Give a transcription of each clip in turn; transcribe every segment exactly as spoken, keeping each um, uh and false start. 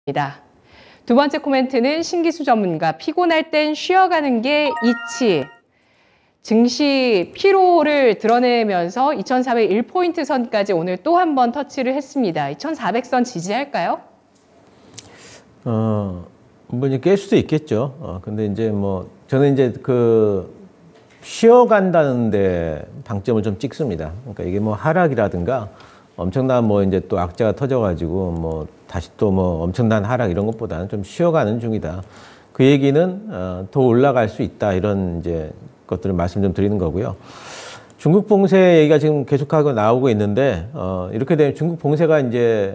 두 번째 코멘트는 신기수 전문가, 피곤할 땐 쉬어가는 게 이치. 증시 피로를 드러내면서 이천사백일 포인트 선까지 오늘 또 한 번 터치를 했습니다. 이천사백 선 지지할까요? 어, 뭐 이제 깰 수도 있겠죠. 어, 근데 이제 뭐 저는 이제 그 쉬어간다는데 방점을 좀 찍습니다. 그러니까 이게 뭐 하락이라든가 엄청난 뭐 이제 또 악재가 터져가지고 뭐 다시 또 뭐 엄청난 하락 이런 것보다는 좀 쉬어가는 중이다. 그 얘기는 어, 더 올라갈 수 있다 이런 이제 것들을 말씀 좀 드리는 거고요. 중국 봉쇄 얘기가 지금 계속하고 나오고 있는데 어, 이렇게 되면 중국 봉쇄가 이제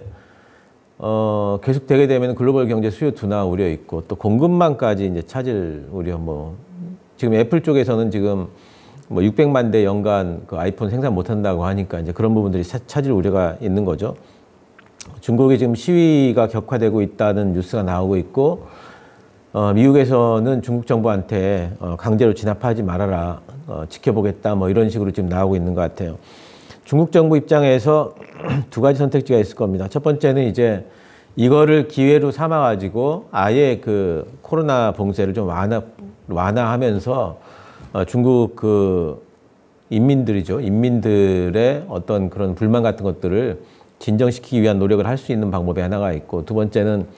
어, 계속 되게 되면 글로벌 경제 수요 둔화 우려 있고 또 공급망까지 이제 차질 우려 뭐 지금 애플 쪽에서는 지금 뭐 육백만 대 연간 그 아이폰 생산 못 한다고 하니까 이제 그런 부분들이 차질 우려가 있는 거죠. 중국이 지금 시위가 격화되고 있다는 뉴스가 나오고 있고 어, 미국에서는 중국 정부한테 어, 강제로 진압하지 말아라, 어, 지켜보겠다 뭐 이런 식으로 지금 나오고 있는 것 같아요. 중국 정부 입장에서 두 가지 선택지가 있을 겁니다. 첫 번째는 이제 이거를 기회로 삼아가지고 아예 그 코로나 봉쇄를 좀 완화, 완화하면서 어, 중국 그 인민들이죠. 인민들의 어떤 그런 불만 같은 것들을 진정시키기 위한 노력을 할 수 있는 방법이 하나가 있고 두 번째는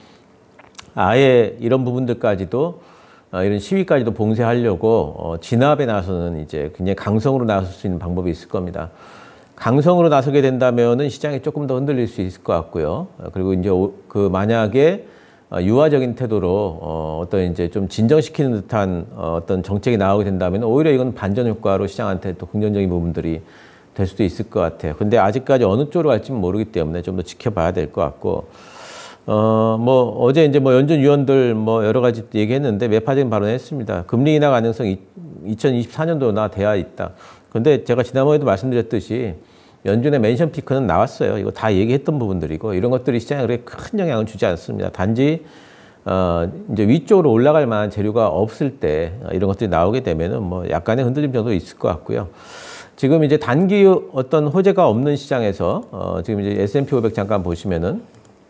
아예 이런 부분들까지도 어, 이런 시위까지도 봉쇄하려고 어, 진압에 나서는 이제 굉장히 강성으로 나설 수 있는 방법이 있을 겁니다. 강성으로 나서게 된다면은 시장이 조금 더 흔들릴 수 있을 것 같고요. 그리고 이제 그 만약에 유화적인 태도로 어 어떤 이제 좀 진정시키는 듯한 어떤 정책이 나오게 된다면 오히려 이건 반전 효과로 시장한테 또 긍정적인 부분들이 될 수도 있을 것 같아요. 근데 아직까지 어느 쪽으로 갈지는 모르기 때문에 좀 더 지켜봐야 될 것 같고 어 뭐 어제 이제 뭐 연준 위원들 뭐 여러 가지 얘기했는데 매파적인 발언을 했습니다. 금리 인하 가능성이 이천이십사 년도나 돼야 있다. 근데 제가 지난번에도 말씀드렸듯이 연준의 멘션 피크는 나왔어요. 이거 다 얘기했던 부분들이고 이런 것들이 시장에 그렇게 큰 영향을 주지 않습니다. 단지 어 이제 위쪽으로 올라갈 만한 재료가 없을 때 이런 것들이 나오게 되면은 뭐 약간의 흔들림 정도 있을 것 같고요. 지금 이제 단기 어떤 호재가 없는 시장에서 어 지금 이제 에스 앤 피 오백 잠깐 보시면은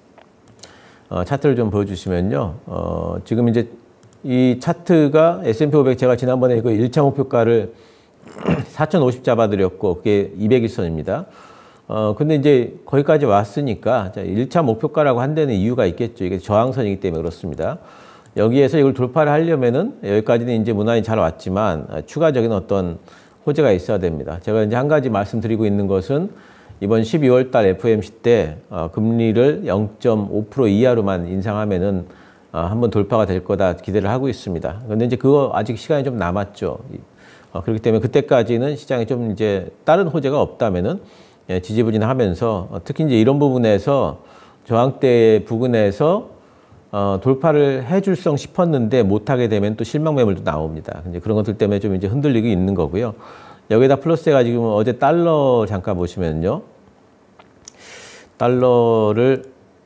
어 차트를 좀 보여주시면요. 어 지금 이제 이 차트가 에스 앤 피 오백 제가 지난번에 그 일 차 목표가를 사천오십 잡아드렸고 그게 이백 일선입니다. 어 근데 이제 거기까지 왔으니까 일 차 목표가라고 한 데는 이유가 있겠죠. 이게 저항선이기 때문에 그렇습니다. 여기에서 이걸 돌파를 하려면은 여기까지는 이제 무난히 잘 왔지만 추가적인 어떤 호재가 있어야 됩니다. 제가 이제 한 가지 말씀드리고 있는 것은 이번 십이월 달 에프 오 엠 씨 때 어, 금리를 영 점 오 퍼센트 이하로만 인상하면은 어, 한번 돌파가 될 거다 기대를 하고 있습니다. 근데 이제 그거 아직 시간이 좀 남았죠. 어, 그렇기 때문에 그때까지는 시장에 좀 이제 다른 호재가 없다면은 예, 지지부진하면서 어, 특히 이제 이런 부분에서 저항대 부근에서 어, 돌파를 해줄성 싶었는데 못하게 되면 또 실망 매물도 나옵니다. 이제 그런 것들 때문에 좀 이제 흔들리고 있는 거고요. 여기다 플러스해가 지금 어제 달러 잠깐 보시면요. 달러를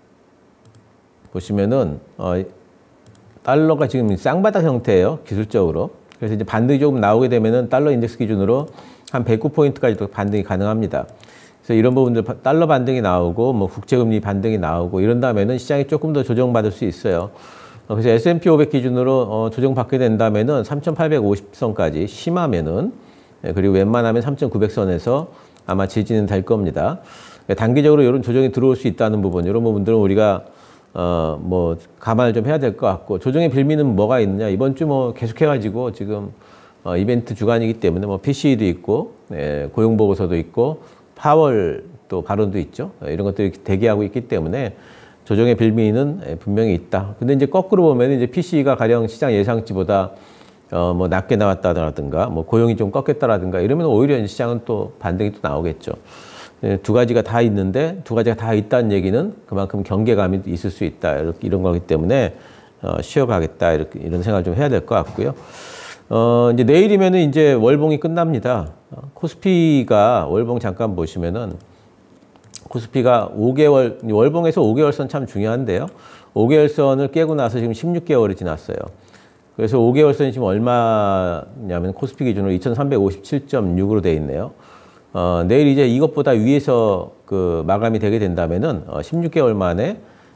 보시면은 어, 달러가 지금 쌍바닥 형태예요. 기술적으로. 그래서 이제 반등이 조금 나오게 되면은 달러 인덱스 기준으로 한 백구 포인트까지도 반등이 가능합니다. 그래서 이런 부분들 달러 반등이 나오고 뭐 국제금리 반등이 나오고 이런다면은 시장이 조금 더 조정받을 수 있어요. 그래서 에스 앤 피 오백 기준으로 어, 조정받게 된다면은 삼천팔백오십 선까지 심하면은 그리고 웬만하면 삼천구백 선에서 아마 지지는 될 겁니다. 단기적으로 이런 조정이 들어올 수 있다는 부분, 이런 부분들은 우리가 어, 뭐, 감안을 좀 해야 될 것 같고, 조정의 빌미는 뭐가 있느냐. 이번 주 뭐 계속해가지고 지금, 어, 이벤트 주간이기 때문에 뭐 피씨이도 있고, 예, 고용보고서도 있고, 파월 또 발언도 있죠. 예, 이런 것들이 대기하고 있기 때문에 조정의 빌미는 예, 분명히 있다. 근데 이제 거꾸로 보면 이제 피씨이가 가령 시장 예상치보다 어, 뭐 낮게 나왔다라든가, 뭐 고용이 좀 꺾였다라든가 이러면 오히려 시장은 또 반등이 또 나오겠죠. 두 가지가 다 있는데 두 가지가 다 있다는 얘기는 그만큼 경계감이 있을 수 있다. 이렇게 이런 거기 때문에 어, 쉬어가겠다. 이렇게 이런 생각을 좀 해야 될 것 같고요. 어, 이제 내일이면은 이제 월봉이 끝납니다. 어, 코스피가 월봉 잠깐 보시면은 코스피가 오 개월 월봉에서 오 개월 선 참 중요한데요. 오 개월 선을 깨고 나서 지금 십육 개월이 지났어요. 그래서 오 개월 선이 지금 얼마냐면 코스피 기준으로 이천삼백오십칠 점 육으로 돼 있네요. 어, 내일 이제 이것보다 위에서 그 마감이 되게 된다면은 어, 십육 개월 만에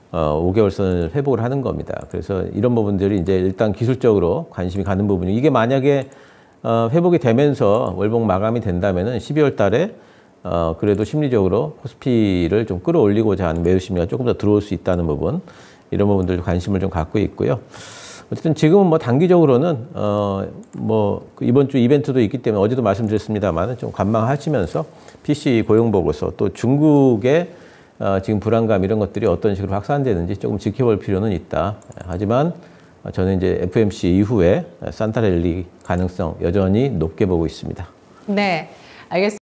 어, 오 개월선을 회복을 하는 겁니다. 그래서 이런 부분들이 이제 일단 기술적으로 관심이 가는 부분이 이게 만약에 어, 회복이 되면서 월봉 마감이 된다면은 십이월 달에 어, 그래도 심리적으로 코스피를 좀 끌어올리고자 하는 매수 심리가 조금 더 들어올 수 있다는 부분, 이런 부분들 관심을 좀 갖고 있고요. 어쨌든 지금은 뭐 단기적으로는 어, 뭐 이번 주 이벤트도 있기 때문에 어제도 말씀드렸습니다만 좀 관망하시면서 피씨 고용 보고서 또 중국의 어, 지금 불안감 이런 것들이 어떤 식으로 확산되는지 조금 지켜볼 필요는 있다. 하지만 저는 이제 에프오엠씨 이후에 산타랠리 가능성 여전히 높게 보고 있습니다. 네, 알겠습니다.